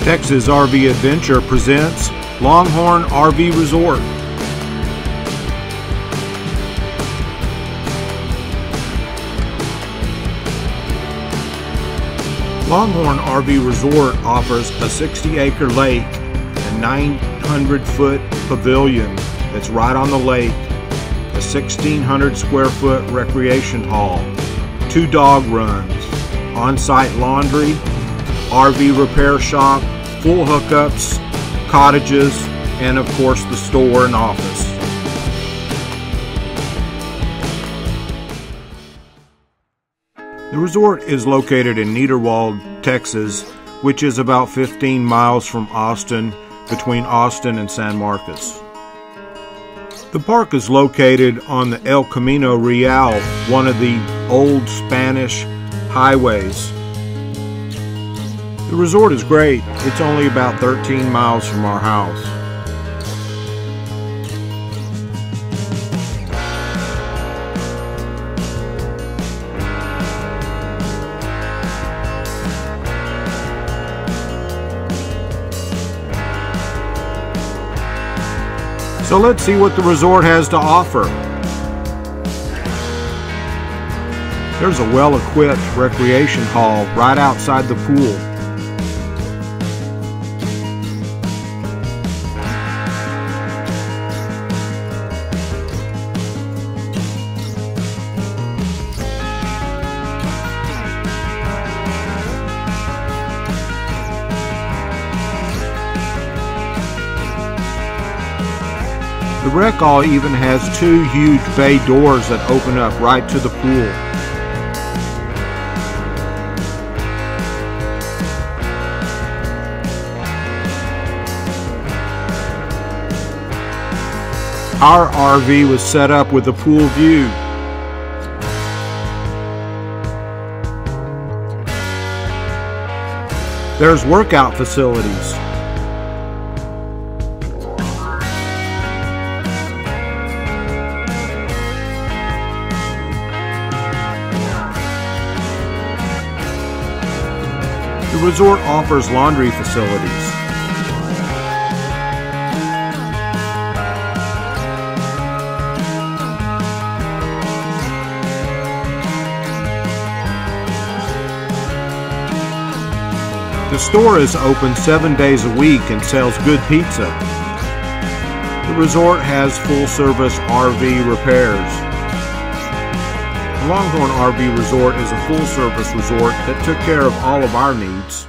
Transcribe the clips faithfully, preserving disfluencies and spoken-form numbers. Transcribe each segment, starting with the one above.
Texas R V Adventure presents Longhorn R V Resort. Longhorn R V Resort offers a sixty acre lake and nine hundred foot pavilion that's right on the lake, a sixteen hundred square foot recreation hall, two dog runs, on-site laundry, R V repair shop, full hookups, cottages, and of course the store and office. The resort is located in Niederwald, Texas, which is about fifteen miles from Austin, between Austin and San Marcos. The park is located on the El Camino Real, one of the old Spanish highways. The resort is great. It's only about thirteen miles from our house. So let's see what the resort has to offer. There's a well-equipped recreation hall right outside the pool. The rec hall even has two huge bay doors that open up right to the pool. Our R V was set up with a pool view. There's workout facilities. The resort offers laundry facilities. The store is open seven days a week and sells good pizza. The resort has full-service R V repairs. The Longhorn R V Resort is a full-service resort that took care of all of our needs.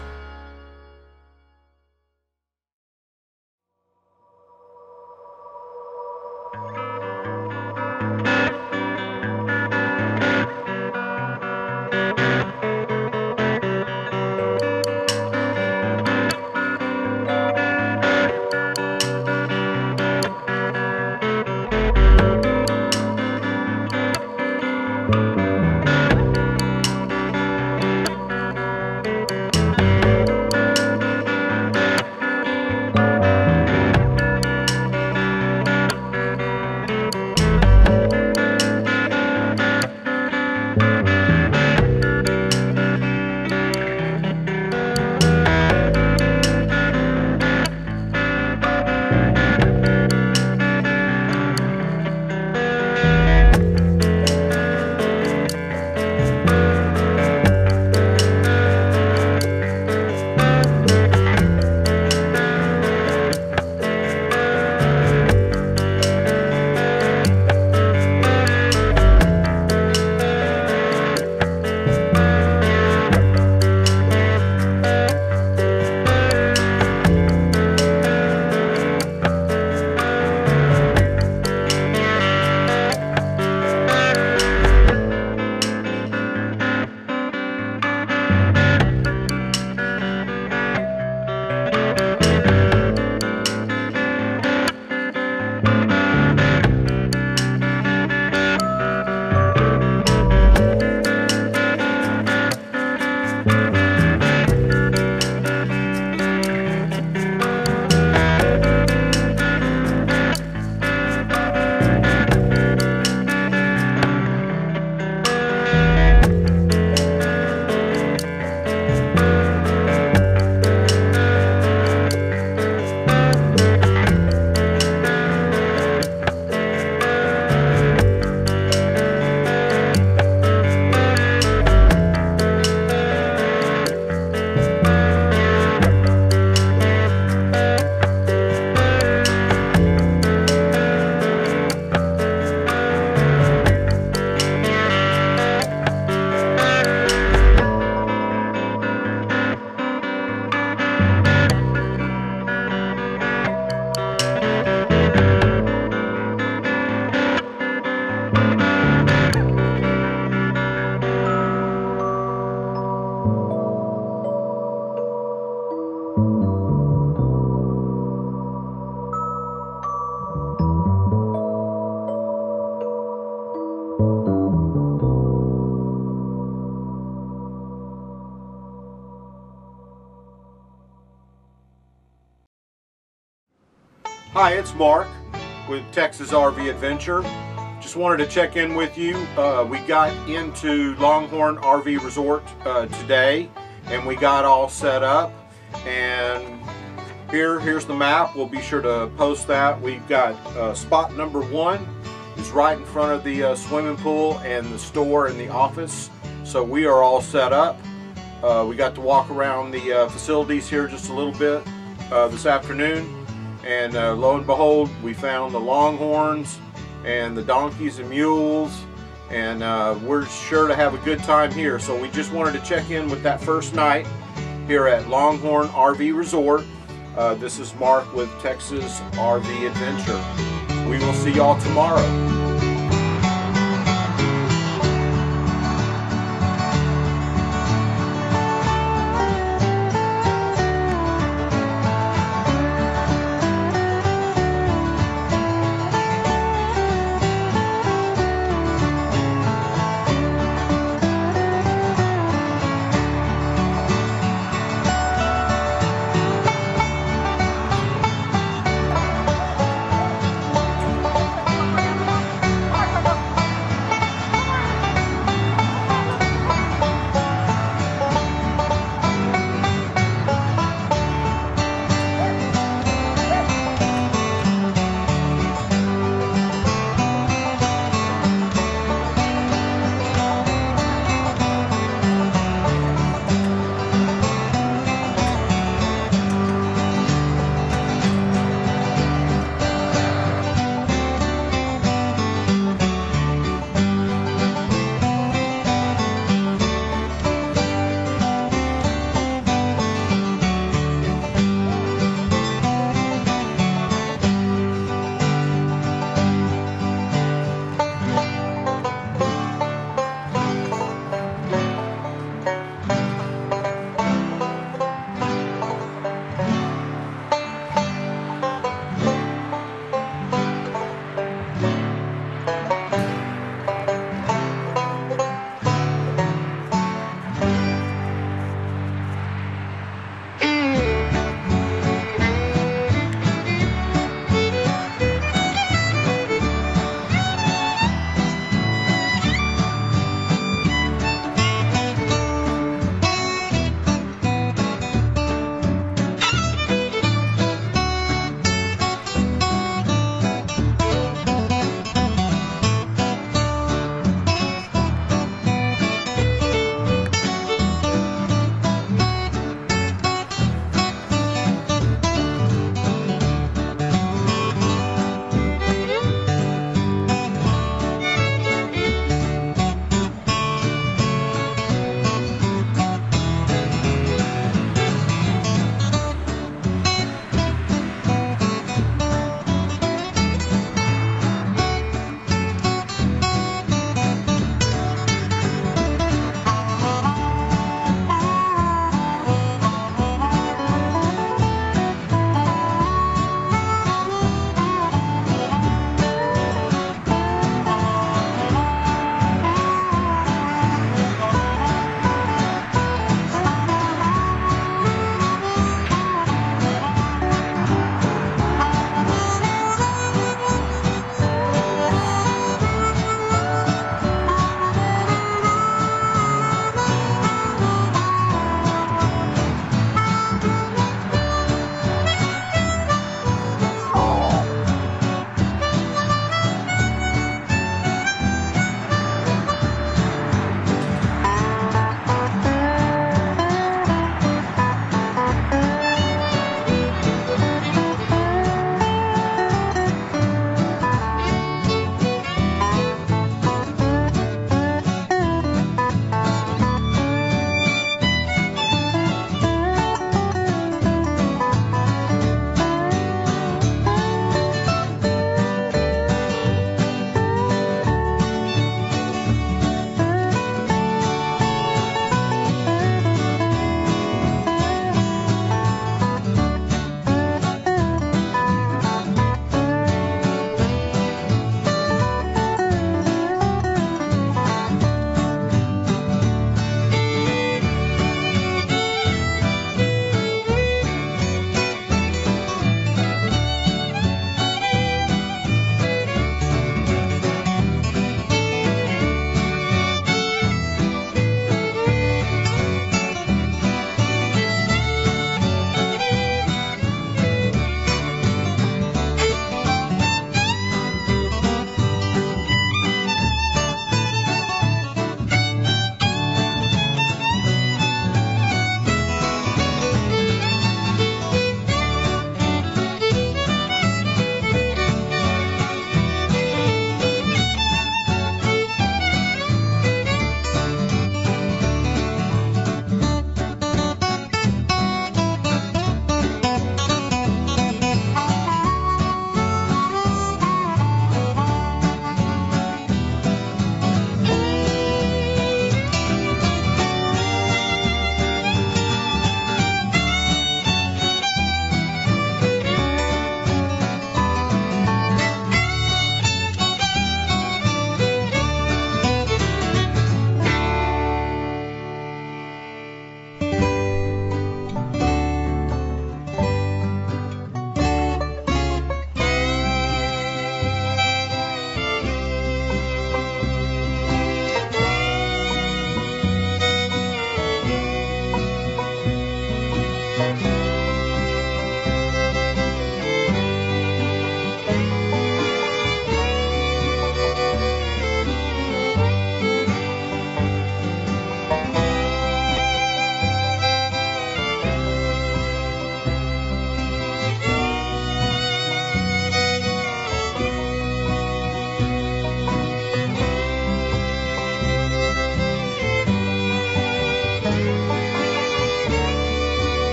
Hi, it's Mark with Texas R V Adventure. Just wanted to check in with you. Uh, we got into Longhorn R V Resort uh, today, and we got all set up. And here, here's the map. We'll be sure to post that. We've got uh, spot number one is right in front of the uh, swimming pool and the store and the office. So we are all set up. Uh, we got to walk around the uh, facilities here just a little bit uh, this afternoon. And uh, lo and behold, we found the Longhorns and the donkeys and mules, and uh, we're sure to have a good time here. So we just wanted to check in with that first night here at Longhorn R V Resort. Uh, this is Mark with Texas R V Adventure. We will see y'all tomorrow.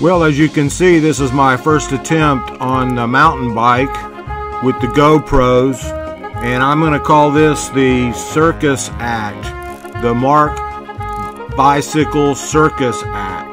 Well, as you can see, this is my first attempt on a mountain bike with the GoPros, and I'm going to call this the Circus Act, the Mark Bicycle Circus Act.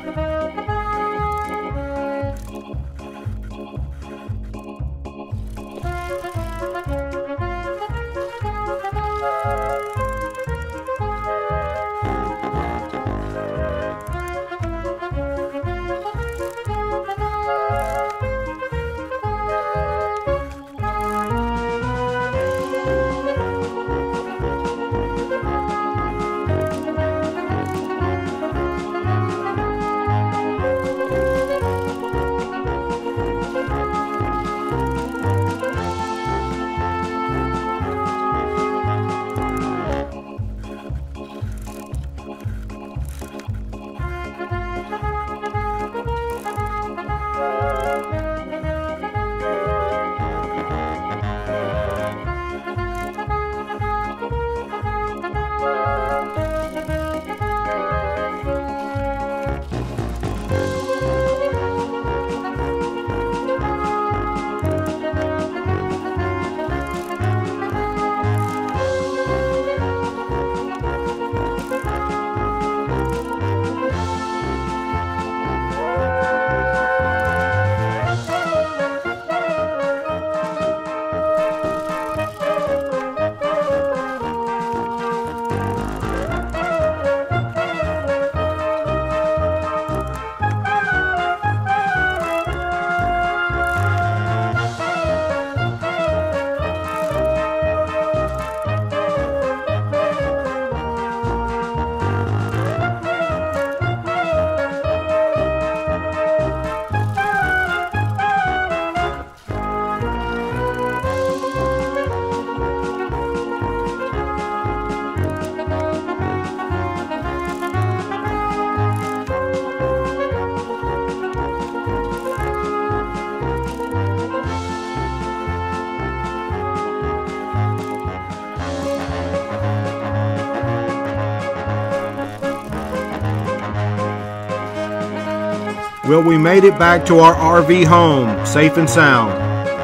Well, we made it back to our R V home, safe and sound.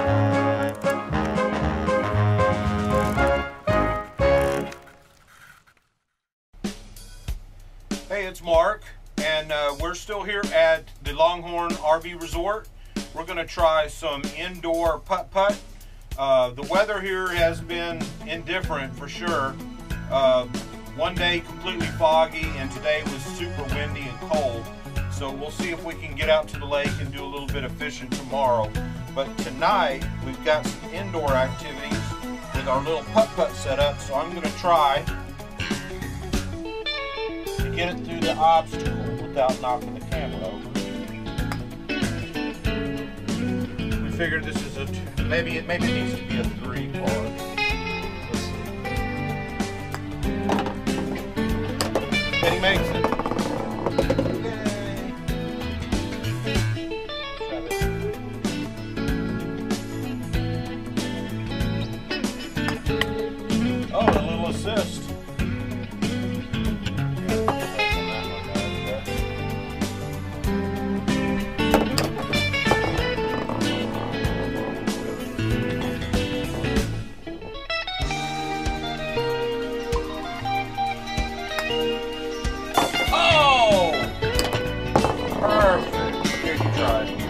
Hey, it's Mark, and uh, we're still here at the Longhorn R V Resort. We're going to try some indoor putt-putt. Uh, the weather here has been indifferent for sure. Uh, one day completely foggy, and today was super windy and cold. So we'll see if we can get out to the lake and do a little bit of fishing tomorrow. But tonight, we've got some indoor activities with our little putt-putt setup. So I'm going to try to get it through the obstacle without knocking the camera over. We figured this is a, maybe it, maybe it needs to be a three part. And he makes it. Assist. Oh! Perfect. Here, you try it.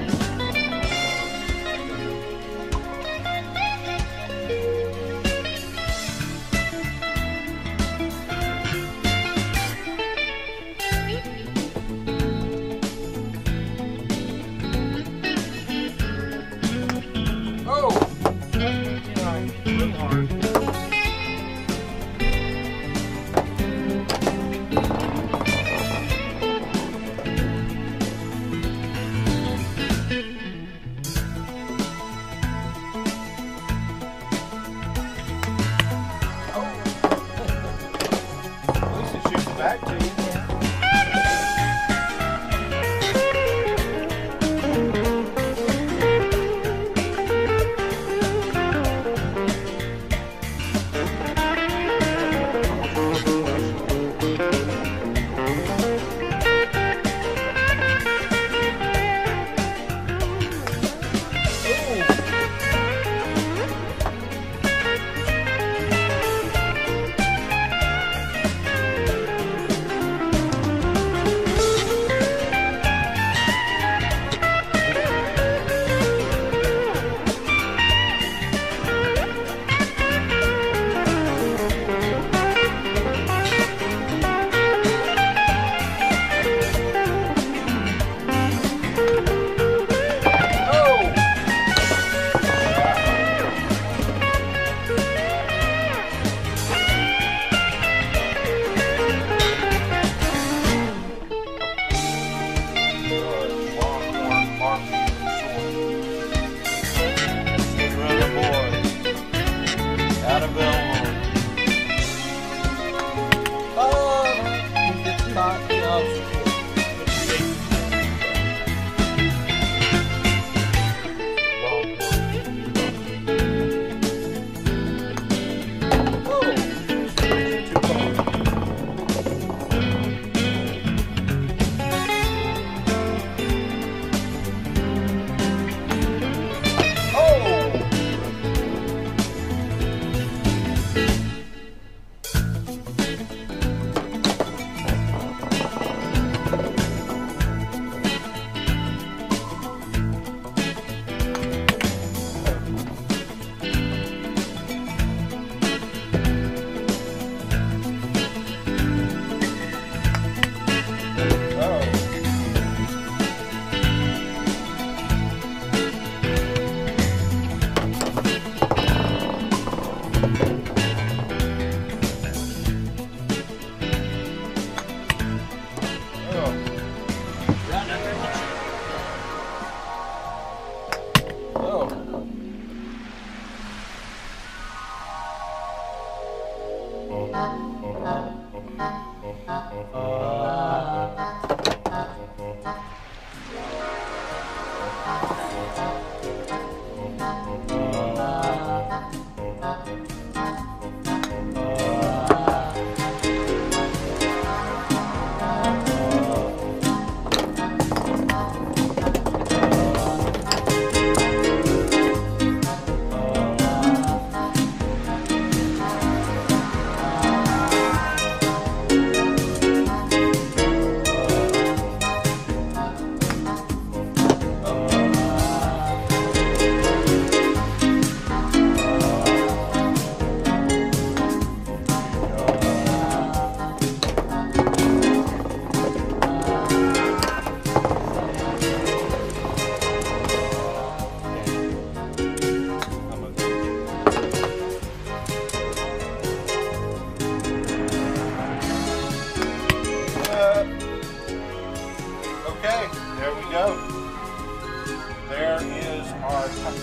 Okay, there we go. There is our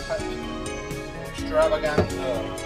extravaganza.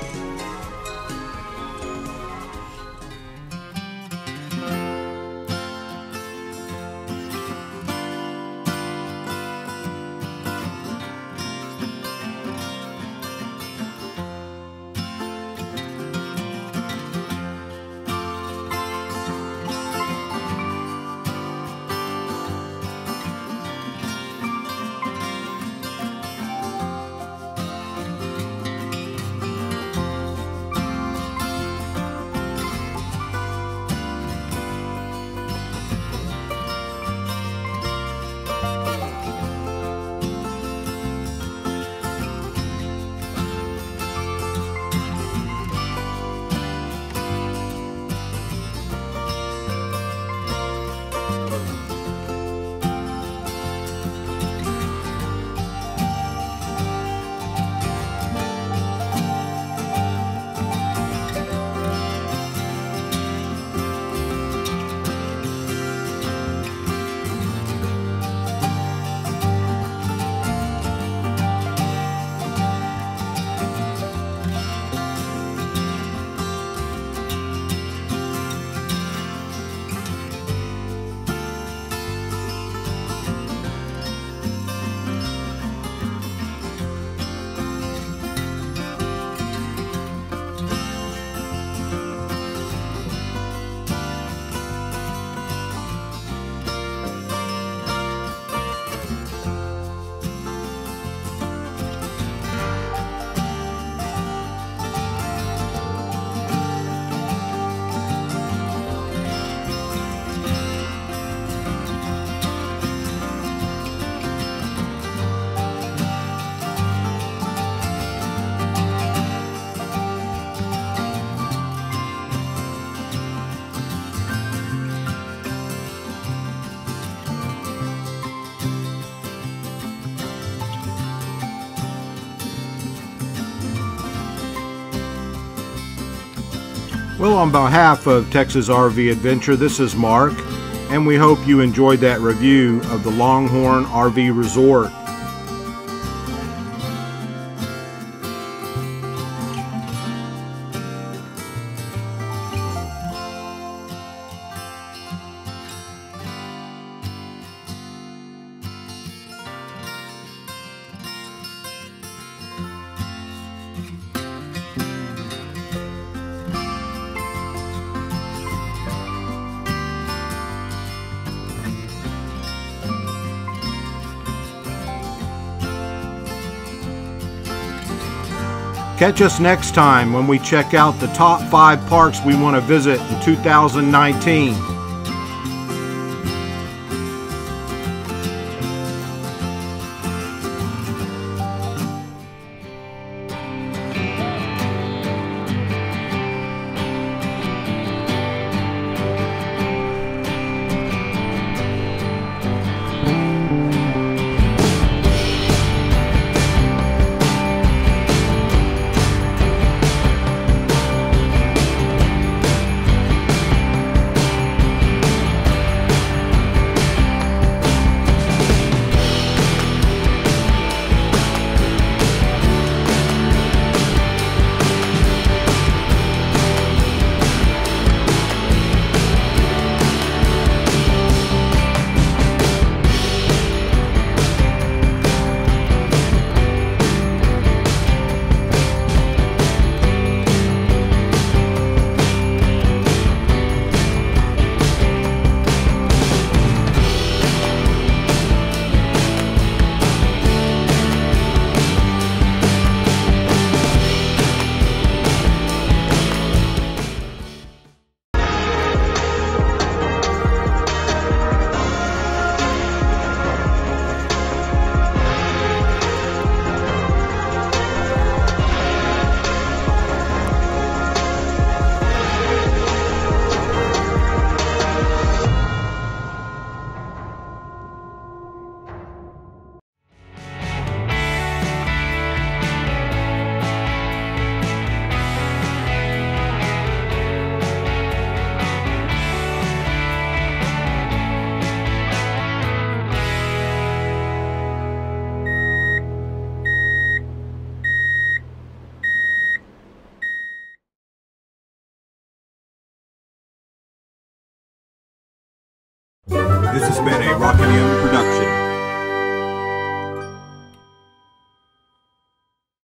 Well, on behalf of Texas R V Adventure, this is Mark, and we hope you enjoyed that review of the Longhorn R V Resort. Catch us next time when we check out the top five parks we want to visit in two thousand nineteen. This has been a Rock and M production.